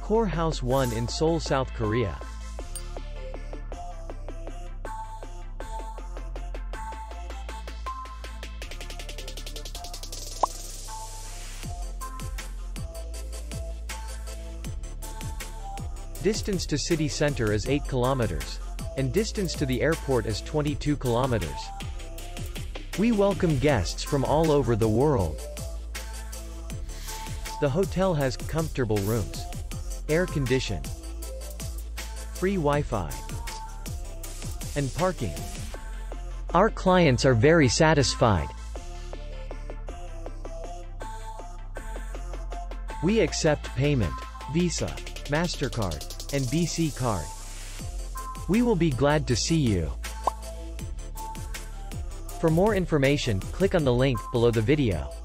Core House 1 in Seoul, South Korea. Distance to city center is 8 kilometers. And distance to the airport is 22 kilometers. We welcome guests from all over the world. The hotel has comfortable rooms, air condition, free Wi-Fi, and parking. Our clients are very satisfied. We accept payment, Visa, MasterCard, and BC card. We will be glad to see you. For more information, click on the link below the video.